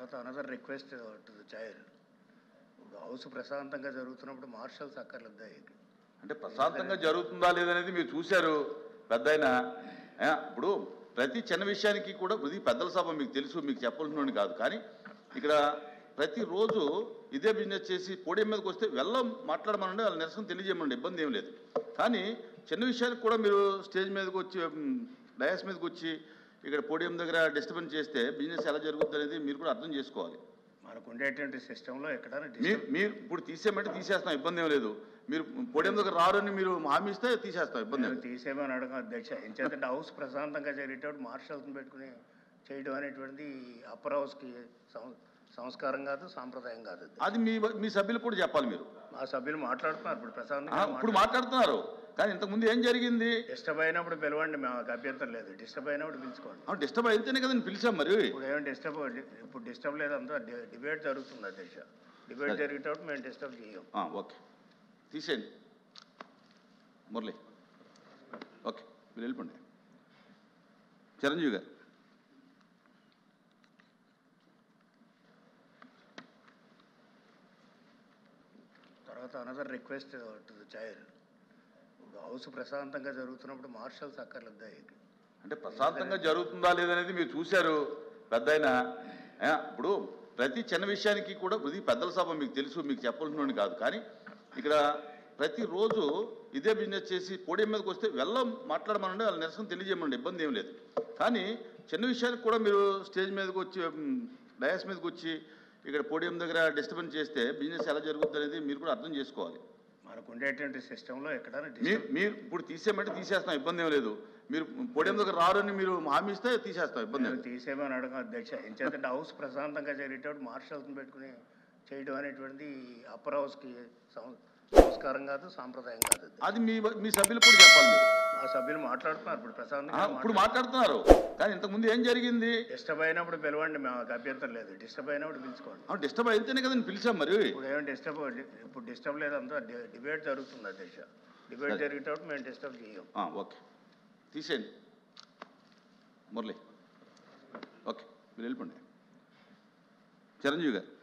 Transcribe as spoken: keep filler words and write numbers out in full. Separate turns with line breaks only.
తర్వాత another request to the chair. ఇప్పుడు house ప్రశాంతంగా జరుగుతున్నప్పుడు మార్షల్స్ అక్కర్లేదా?
అంటే ప్రశాంతంగా జరుగుతుందా లేదనేది మీరు చూశారు పెద్దయినా. ఇప్పుడు ప్రతి చిన్న విషయానికి కూడా ఇది పెద్దల సభ, మీకు తెలుసు, మీకు చెప్పాల్సిన కాదు. కానీ ఇక్కడ ప్రతిరోజు ఇదే బిజినెస్ చేసి పోడియం మీదకి వస్తే వెళ్ళం మాట్లాడమనండి, వాళ్ళ నిరసన తెలియజేయమండి, ఇబ్బంది ఏం లేదు. కానీ చిన్న విషయానికి కూడా మీరు స్టేజ్ మీదకి వచ్చి డయాస్ మీదకి వచ్చి ఇక్కడ పోడియం దగ్గర డిస్టర్బెన్స్ చేస్తే బిజినెస్ ఎలా జరుగుతుంది అనేది మీరు కూడా అర్థం చేసుకోవాలి.
మనకు ఉండేటువంటి సిస్టంలో ఎక్కడైనా
మీరు ఇప్పుడు తీసేయమంటే తీసేస్తాం, ఇబ్బంది ఏం లేదు. మీరు పోడియం దగ్గర రారని మీరు హామీ ఇస్తే తీసేస్తాం, ఇబ్బంది ఏం.
తీసేయమని అడగ అధ్యక్ష. ఎందుకంటే హౌస్ ప్రశాంతంగా జరిగేటప్పుడు మార్షల్స్ని పెట్టుకుని చేయడం అనేటువంటిది అప్పర్ హౌస్కి సంస్కారం కాదు, సాంప్రదాయం కాదు.
అది మీ మీ సభ్యులు కూడా చెప్పాలి. మీరు
మా సభ్యులు మాట్లాడుతున్నారు ఇప్పుడు ప్రశాంతంగా,
ఇప్పుడు మాట్లాడుతున్నారు. కానీ ఇంతకుముందు ఏం జరిగింది?
డిస్టర్బ్ అయినప్పుడు పిలవండి, మాకు అభ్యంతరం లేదు. డిస్టర్బ్ అయినప్పుడు పిలుచుకోండి.
డిస్టర్బ్ అయితేనే కదా పిలిచాం. మరి
ఇప్పుడు ఏమైనా డిస్టర్బ్ ఇప్పుడు డిస్టర్బ్ లేదు, అంతా డిబేట్ జరుగుతుంది అధ్యక్ష. డిబేట్ జరిగేటప్పుడు మేము డిస్టర్బ్ చేయం.
ఓకే, తీసేయండి మురళి. ఓకే, మీరు వెళ్ళిపోండి. చిరంజీవి గారు.
తర్వాత another request to the chair. ఇప్పుడు హౌస్ ప్రశాంతంగా జరుగుతున్నప్పుడు మార్షల్స్ అక్కర్లేదా?
అంటే ప్రశాంతంగా జరుగుతుందా లేదనేది మీరు చూశారు పెద్దయినా. ఇప్పుడు ప్రతి చిన్న విషయానికి కూడా ఇది పెద్దల సభ, మీకు తెలుసు, మీకు చెప్పాల్సిన కాదు. కానీ ఇక్కడ ప్రతిరోజు ఇదే బిజినెస్ చేసి పోడియం మీదకి వస్తే వెళ్ళం మాట్లాడమనండి, వాళ్ళ నిరసన తెలియజేయమండి, ఇబ్బంది ఏం లేదు. కానీ చిన్న విషయానికి కూడా మీరు స్టేజ్ మీదకి వచ్చి డయాస్ మీదకి వచ్చి ఇక్కడ పోడియం దగ్గర డిస్టర్బెన్స్ చేస్తే బిజినెస్ ఎలా జరుగుతుంది అనేది మీరు కూడా అర్థం చేసుకోవాలి.
మనకు ఉండేటువంటి సిస్టంలో ఎక్కడైనా
మీరు ఇప్పుడు తీసేయమంటే తీసేస్తాం, ఇబ్బంది ఏం లేదు. మీరు పోడియం దగ్గర రారని మీరు హామీ ఇస్తే తీసేస్తాం, ఇబ్బంది ఏం.
తీసేయమని అడగ అధ్యక్ష. ఎందుకంటే హౌస్ ప్రశాంతంగా జరిగేటప్పుడు మార్షల్స్ని పెట్టుకుని చేయడం అనేటువంటిది అప్పర్ హౌస్కి సంస్కారం కాదు, సాంప్రదాయం కాదు.
అది మీ మీ సభ్యులు కూడా చెప్పాలి. మీరు
మా సభ్యులు మాట్లాడుతున్నారు ఇప్పుడు ప్రశాంతంగా,
ఇప్పుడు మాట్లాడుతున్నారు. కానీ ఇంతకుముందు ఏం జరిగింది?
డిస్టర్బ్ అయినప్పుడు పిలవండి, మాకు అభ్యంతరం లేదు. డిస్టర్బ్ అయినప్పుడు పిలుచుకోండి.
డిస్టర్బ్ అయితేనే కదా పిలిచాం. మరి
ఇప్పుడు ఏమైనా డిస్టర్బ్ ఇప్పుడు డిస్టర్బ్ లేదు, అంతా డిబేట్ జరుగుతుంది అధ్యక్ష. డిబేట్ జరిగేటప్పుడు మేము డిస్టర్బ్ చేయం.
ఓకే, తీసేయండి మురళి. ఓకే, మీరు వెళ్ళిపోండి. చిరంజీవి గారు.